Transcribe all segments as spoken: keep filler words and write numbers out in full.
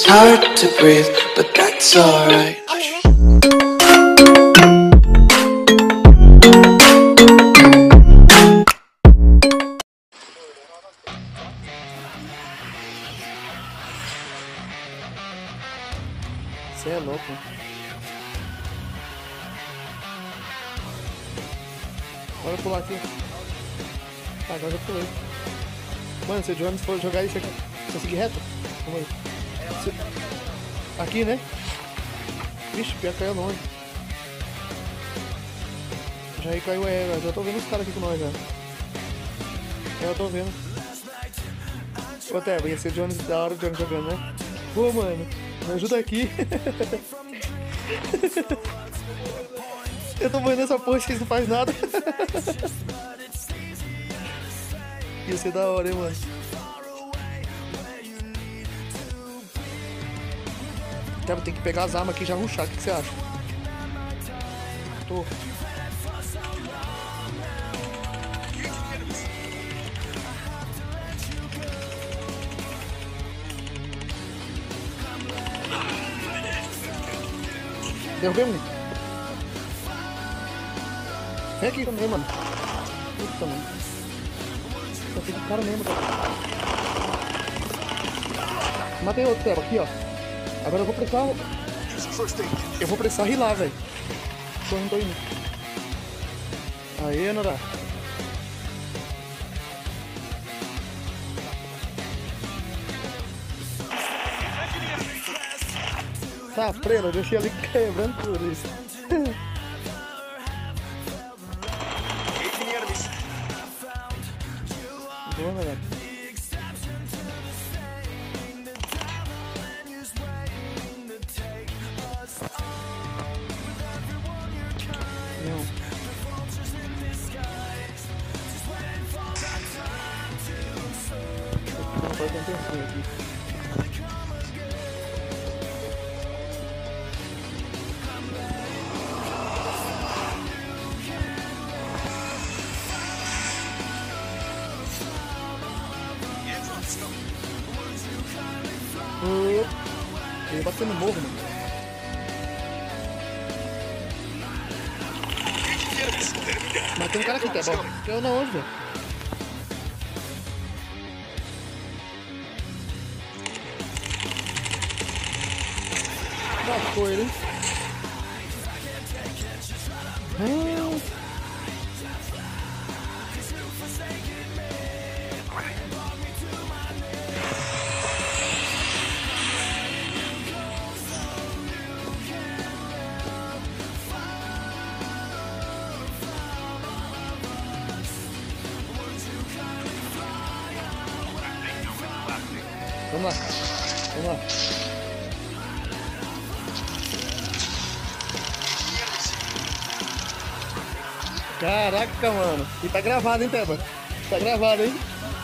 hard to breathe, but that's alright. Você é louco. Bora pular aqui. Tá, agora eu já pulei. Mano, se o Jones for jogar isso aqui, você seguir reto? Vamos aí. Se... Aqui, né? Vixe, pior que caiu longe. Já aí caiu aéreo, já tô vendo os caras aqui com nós já. É, eu tô vendo. Ô, Teba, ia ser o Jones da hora, o Jones jogando, né? Pô, mano, me ajuda aqui. Eu tô morrendo nessa porra, vocês não fazem nada. Ia ser da hora, hein, mano. Teba, tem que pegar as armas aqui e já rushar, o que, que você acha? Tô. Derrubei um. Vem aqui também, mano. Puta, mano. Tá aqui do cara mesmo, cara. Matei outro, Teba, aqui, ó. Agora eu vou precisar... Eu vou precisar rilar, velho. Tô indo, tô indo. Aê, Nora. Tá, prena, eu deixei ali quebrando tudo isso. Boa, galera. Não. Não pode acontecer aqui. Eu ia bater no morro, mano. Mas tem um cara aqui, tá bom? Que eu não onde, velho. Matou ele, hein? Ah. Vamos lá, vamos lá. Caraca, mano. E tá gravado, hein, Teba? Tá gravado, hein?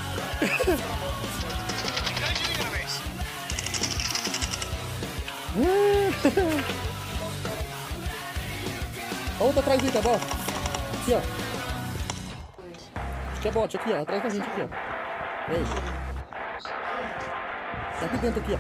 Outra atrás aí, Teba. Aqui, ó. Tinha bote aqui, ó. Atrás da gente aqui, ó. É isso. Tá aqui dentro, aqui, ó.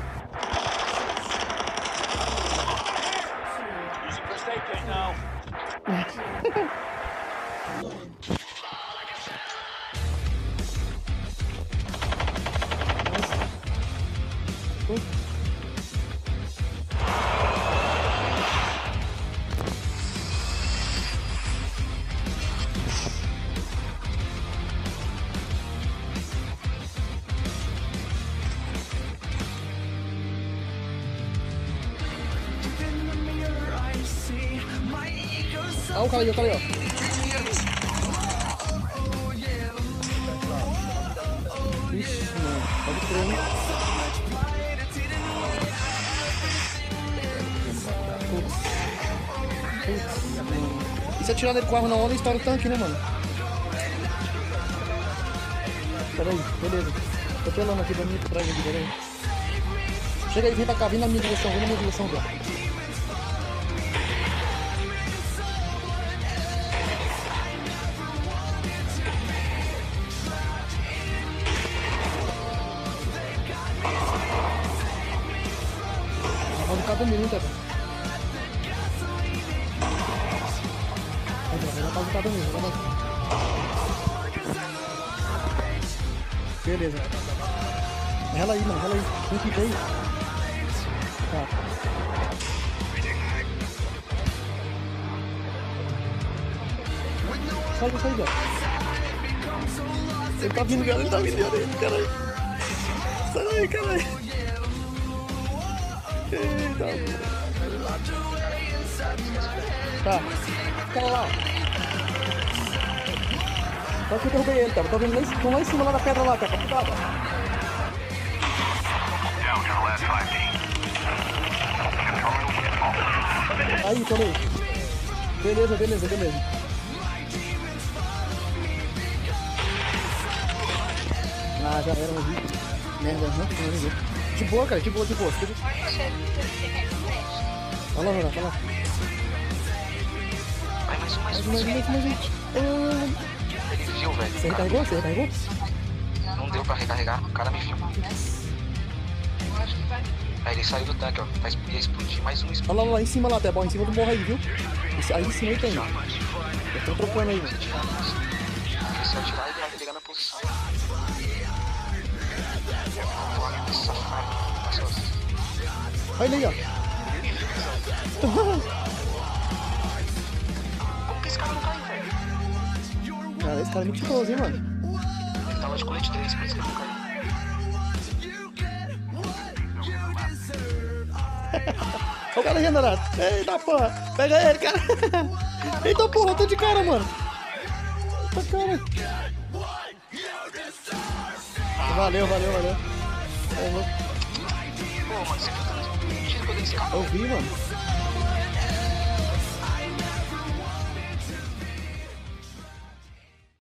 Olha o cara aí, o cara aí, ó. Ixi, mano, pode crer, hein? Putz. Putz, mano. E se atirar nele com o arma na onda, estoura o tanque, né, mano? Pera aí, beleza. Tô pelando aqui da minha pra trás aqui, pera aí. Chega aí, vem pra cá, vem na minha direção, vem na minha direção, velho. Pode ficar dormindo, hein, Teta? Vai, vai dar pra ficar dormindo, vai dar. Beleza. Rela aí, mano, rela aí. Tem que ir aí. Tá. Sai, sai, velho. Ele tá vindo, galera. Ele tá vindo, galera. Caralho. Sai daí, caralho. Eita. Tá. Cara lá. Só que eu derrubei ele, cara. Tô vendo lá em, lá em cima, lá na pedra lá, cara. Cuidado. Aí, tomei. Beleza, beleza, beleza. Ah, já era, mas merda, não, não vi. De boa, cara, de boa, de boa. Vai lá, vai lá, vai lá. Vai mais um, mais um, Mais um, mais um, mais um. Ele viu, velho. Você recarregou? Você recarregou? Não deu pra recarregar, o cara me viu. Aí ele saiu do tanque, ó. Vai ia explodir mais um explodir. Olha lá, lá em cima lá, Tebão, em cima do morro aí, viu? Esse, aí em cima aí tem. Eu tô trocando aí, mano. Se eu atirar, ele vai pegar minha posição. Olha ele aí, ó. Como que esse cara não caiu, velho? Cara, esse cara é mentiroso, hein, mano. Ele tava de colete três, por isso que ele não caiu. Olha o cara regenerado. Eita porra. Pega ele, cara. Eita porra, eu tô de cara, mano. Eita cara. Valeu, valeu, valeu. Pô, mano, você viu tanto tiro que eu dei nesse cara? Eu vi, mano.